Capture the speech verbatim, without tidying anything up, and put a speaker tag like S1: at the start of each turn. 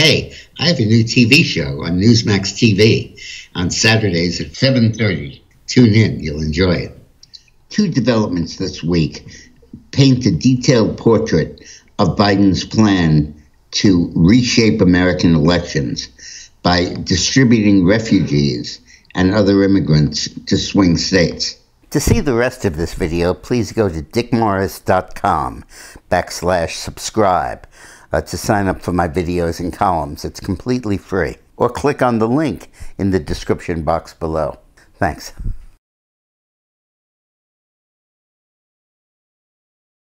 S1: Hey, I have a new T V show on Newsmax T V on Saturdays at seven thirty. Tune in. You'll enjoy it. Two developments this week paint a detailed portrait of Biden's plan to reshape American elections by distributing refugees and other immigrants to swing states. To see the rest of this video, please go to dickmorris.com backslash subscribe uh, to sign up for my videos and columns. It's completely free. Or click on the link in the description box below. Thanks.